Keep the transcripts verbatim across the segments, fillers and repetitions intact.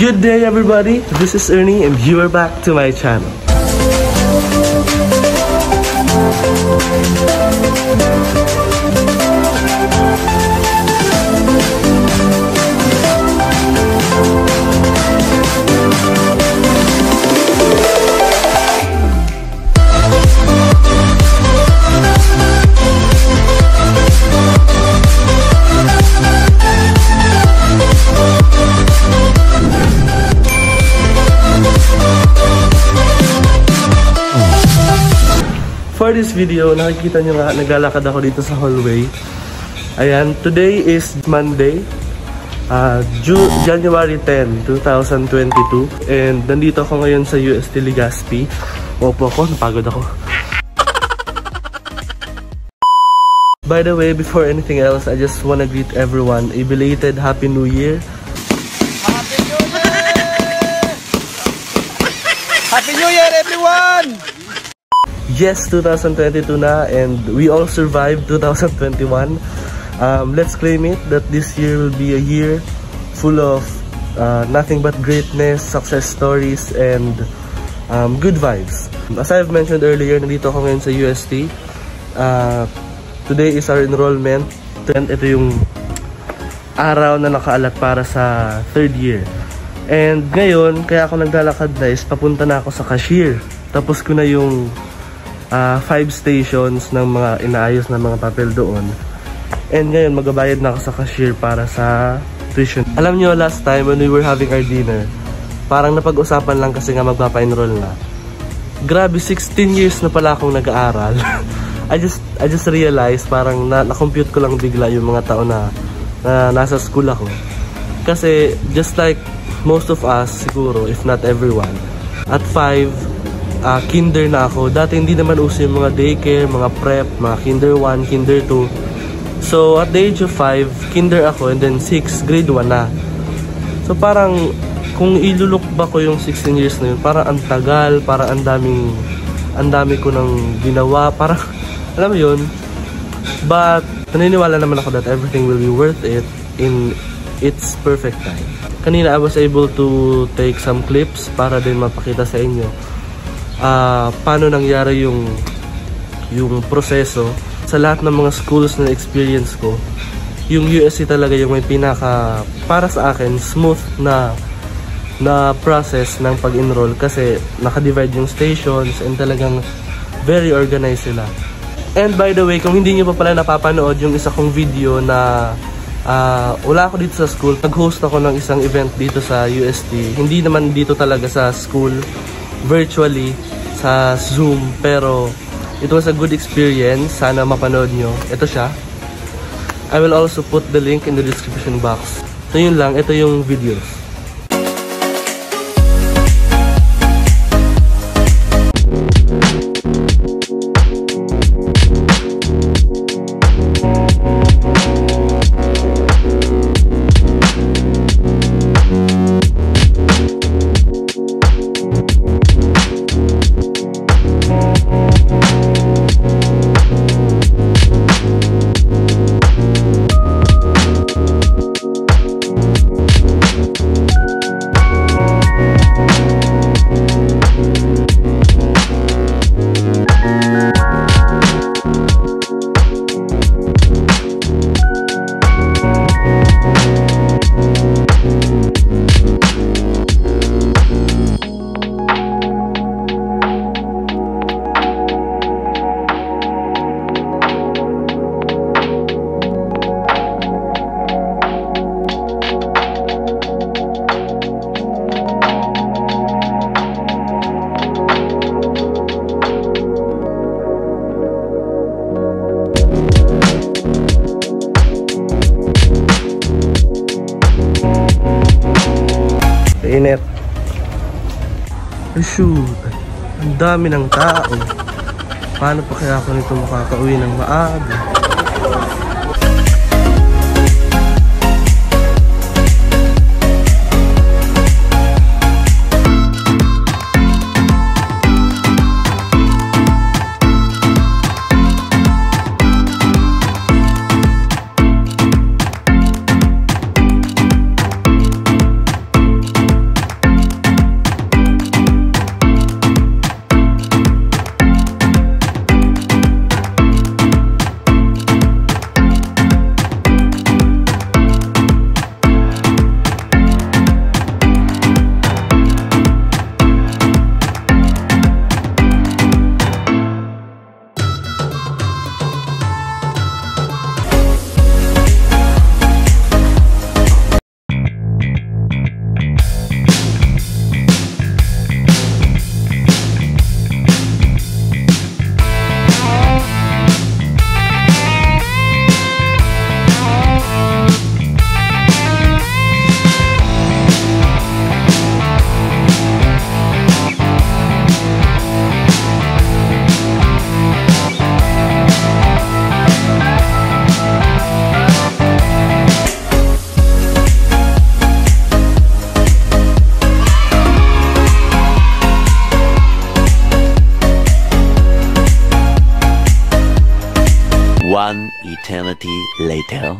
Good day everybody, this is Ernie and you are back to my channel. For this video, nakikita nyo nga, naglalakad ako dito sa hallway. Ayan, today is Monday, uh, January tenth, two thousand twenty-two. And nandito ako ngayon sa Ust-Legazpi. Opo ako, napagod ako. By the way, before anything else, I just wanna greet everyone a belated Happy New Year. Happy New Year! Happy New Year, everyone! Yes, two thousand twenty-two na, and we all survived two thousand twenty-one. Um, let's claim it that this year will be a year full of uh, nothing but greatness, success stories, and um, good vibes. As I've mentioned earlier, nandito ako ngayon sa U S T. Uh, today is our enrollment. And ito yung araw na nakaalat para sa third year. And ngayon, kaya ako naglalakad na is papunta na ako sa cashier. Tapos ko na yung Uh, five stations ng mga inaayos na mga papel doon. And ngayon, magbabayad na ako sa cashier para sa tuition. Alam nyo, last time when we were having our dinner, parang napag-usapan lang kasi nga magpapa-enroll na. Grabe, sixteen years na pala akong nag-aaral. I just I just realized, parang na-compute ko lang bigla yung mga taon na, na nasa school ako. Kasi just like most of us, siguro, if not everyone, at five, Uh, kinder na ako. Dati hindi naman uso yung mga daycare, mga prep, mga kinder one, kinder two. So at the age of five, kinder ako, and then six, grade one na. So parang kung ilulok ba ko yung sixteen years na yun, parang ang tagal, parang ang daming ang dami ko nang ginawa, parang alam mo yun. But naniniwala naman ako that everything will be worth it in its perfect time. Kanina I was able to take some clips para din mapakita sa inyo Uh, paano nangyari yung yung proseso sa lahat ng mga schools na experience ko. Yung U S C talaga yung may pinaka, para sa akin, smooth na na process ng pag-enroll kasi naka-divide yung stations and talagang very organized sila. And by the way, kung hindi nyo pa pala napapanood yung isa kong video na uh, wala ako dito sa school, nag-host ako ng isang event dito sa U S T. Hindi naman dito talaga sa school, virtually sa Zoom, pero it was a good experience. Sana mapanood nyo. Ito siya. I will also put the link in the description box. So yun lang, ito yung videos. Init. Shoot, ang dami ng tao. Paano pa kaya ako nito makakauwi ng maaga? eternity later.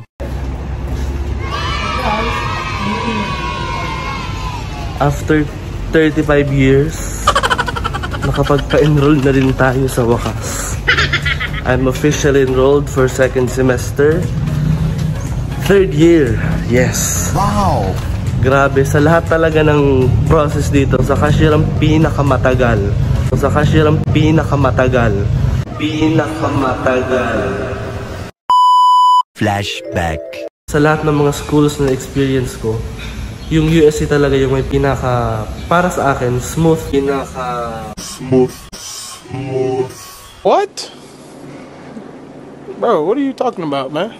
After thirty-five years, nakapagpa-enroll na rin tayo sa wakas. I'm officially enrolled for second semester. Third year, yes. Wow! Grabe, sa lahat talaga ng process dito, sa cashier ang pinakamatagal. Sa cashier ang pinakamatagal. Pinakamatagal. Flashback. Sa lahat ng mga schools na experience ko, yung U S C talaga yung may pinaka, para sa akin, smooth. Pinaka... Smooth. Smooth. What? Bro, what are you talking about, man?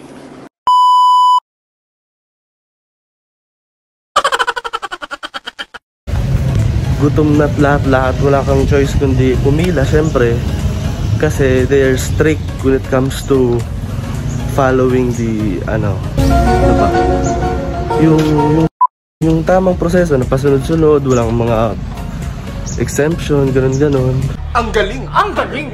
Gutom na't lahat-lahat, wala kang choice kundi pumila, syempre. Kasi they are strict when it comes to following the, ano, ano ba? Yung, yung, yung tamang proseso na pasunod-sunod, walang mga exemption, ganun-ganun. Ang galing! Ang galing!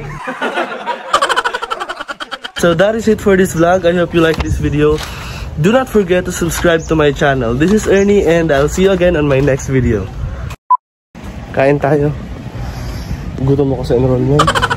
So that is it for this vlog. I hope you like this video. Do not forget to subscribe to my channel. This is Ernie and I'll see you again on my next video. Kain tayo. Gutom ako sa enrollment.